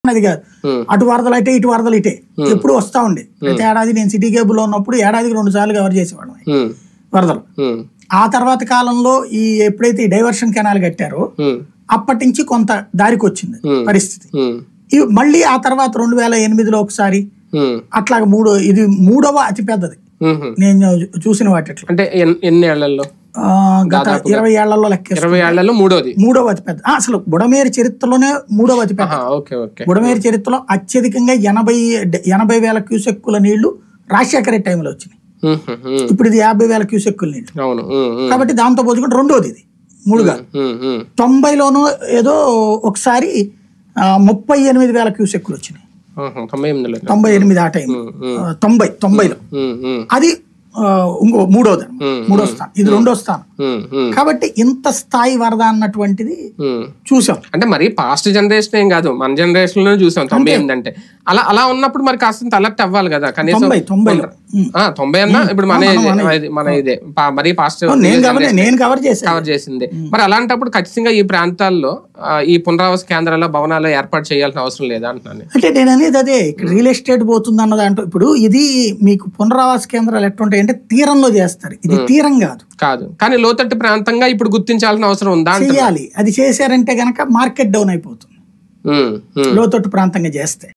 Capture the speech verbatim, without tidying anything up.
అది కాదు. అటు వరదలు అయితే ఇటు వరదలు ఇటే ఎప్పుడు వస్తా ఉండే. ప్రతి ఏడాది నేను సిటీ కేబుల్ లో ఉన్నప్పుడు ఏడాదికి రెండు సార్లు కవర్ చేసేవాళ్ళం వరదలు. ఆ తర్వాత కాలంలో ఈ ఎప్పుడైతే ఈ డైవర్షన్ కెనాల్ కట్టారో అప్పటి నుంచి కొంత దారికి వచ్చింది పరిస్థితి. మళ్ళీ ఆ తర్వాత రెండు వేల ఎనిమిదిలో ఒకసారి అట్లాగా మూడో ఇది మూడవ అతి పెద్దది నేను చూసిన వాటిలో. అంటే ఎన్ని ఏళ్లలో? గత ఇరవై ఏళ్లలో లెక్క ఇరవై ఏళ్లలో మూడోది మూడవ అతి పెద్ద. అసలు బుడమేరు చరిత్రలోనే మూడవ అతి పెద్ద. బుడమేరు చరిత్రలో అత్యధికంగా ఎనభై ఎనభై వేల క్యూసెక్కుల నీళ్లు రాజశేఖర రెడ్డి టైంలో వచ్చినాయి. ఇప్పుడు ఇది యాభై వేల క్యూసెక్కుల నీళ్లు కాబట్టి దాంతో పోల్చుకుంటే రెండోది ఇది మూడుగా. తొంభైలోనూ ఏదో ఒకసారి ముప్పై ఎనిమిది వేల క్యూసెక్కులు వచ్చినాయి. తొంభై ఎనిమిది ఆ టైం తొంభై తొంభైలో అది ఇంకో మూడోది మూడో స్థానం, ఇది రెండో స్థానం. కాబట్టి ఇంత స్థాయి వరద అన్నటువంటిది చూసాం. అంటే మరి పాస్ట్ జనరేషన్ ఏం కాదు, మన జనరేషన్ లోనే చూసాం తొంభై ఎనిమిది అంటే. అలా అలా ఉన్నప్పుడు మరి కాస్త అలర్ట్ అవ్వాలి కదా కనీసం. తొంభై తొంభై అన్నా ఇప్పుడు మన మన ఇదే మరి పాస్ట్ నేను కవర్ చేసి కవర్ చేసింది. మరి అలాంటప్పుడు ఖచ్చితంగా ఈ ప్రాంతాల్లో ఈ పునరావాస కేంద్రాల భవనాలు ఏర్పాటు చేయాల్సిన అవసరం లేదా అంటున్నాను. అంటే నేను అనేది అదే, రియల్ ఎస్టేట్ పోతుంది అన్నది అంటూ. ఇప్పుడు ఇది మీకు పునరావాస కేంద్రాలు ఎట్లుంటాయి అంటే తీరంలో చేస్తారు, ఇది తీరం కాదు కాదు కానీ లోతట్టు ప్రాంతంగా ఇప్పుడు గుర్తించాల్సిన అవసరం ఉందా? చేయాలి. అది చేశారంటే గనక మార్కెట్ డౌన్ అయిపోతుంది లోతట్టు ప్రాంతంగా చేస్తే.